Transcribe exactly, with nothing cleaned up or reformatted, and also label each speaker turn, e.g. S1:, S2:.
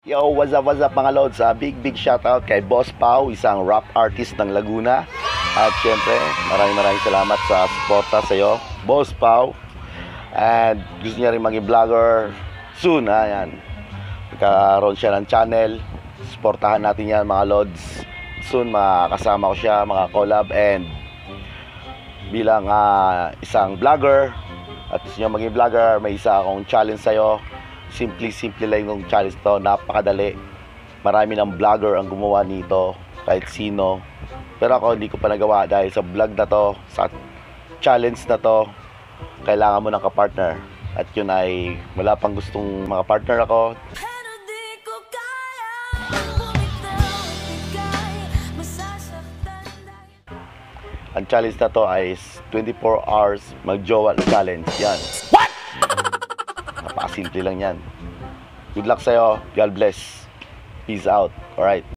S1: Yo, what's up, what's up mga lods? Uh, big, big shoutout kay Boss Pao, isang rap artist ng Laguna. At syempre, maraming maraming salamat sa suporta sa iyo, Boss Pao. And gusto niya rin maging vlogger soon, ha, yan. Magkaroon siya ng channel. Suportahan natin yan mga lods. Soon, makakasama ko siya, mga collab. And bilang uh, isang vlogger, at gusto niya maging vlogger, may isa akong challenge sa'yo. Simple-simple lang yung challenge to, napakadali. Marami ng vlogger ang gumawa nito, kahit sino. Pero ako hindi ko pa nagawa dahil sa vlog na to, sa challenge na to, kailangan mo ng kapartner. At yun ay wala pang gustong mga partner ako. Ang challenge na to ay twenty-four hours mag-jowa challenge. Yan. What? Napakasimple lang yan. Good luck sa'yo. God bless. Peace out. Alright.